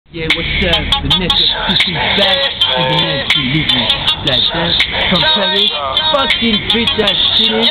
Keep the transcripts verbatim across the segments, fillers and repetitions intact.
Yeah, what's up? The Mister Pussy back to the Nancy Luton. That that from Paris, fucking bitch ass shit.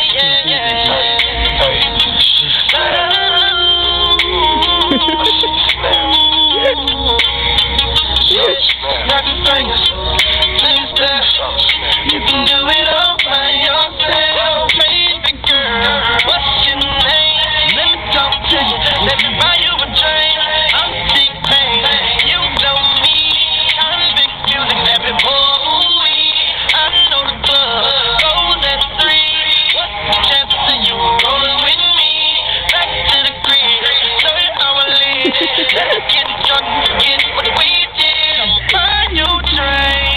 You can do it all by yourself, baby girl. What's your name? Let me talk to you. Let me buy you a drink. I'm big pain. You know me. I'm big music. Every boy. I know the club goes at three. What's the chance of you rolling with me? Back to the crib. Show you how I live. Let's get drunk. Get what we did. Buy you a drink.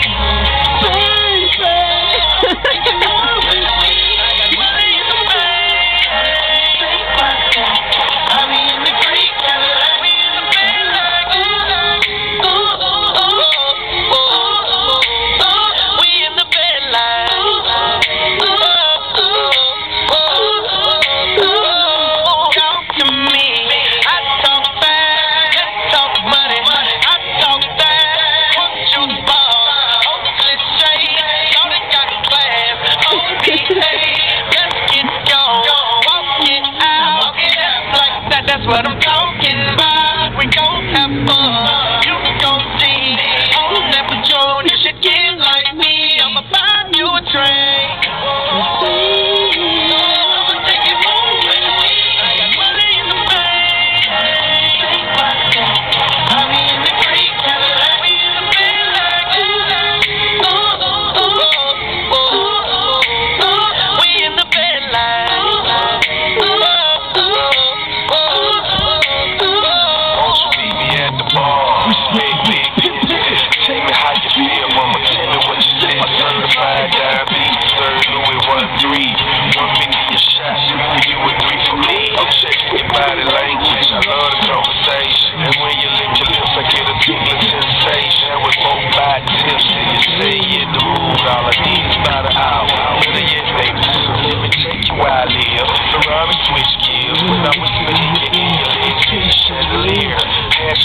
That's what I'm talking about. We gon' have fun. You gon' see. On that patrol, you should get like me. I'ma buy you a drink. I'ma take it home with me. I got money in the bank. I be in the creek, Cadillac. We in the bed like ooh, ooh, ooh, ooh, ooh. We in the bed like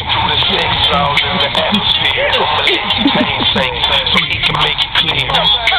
so he can make it clear.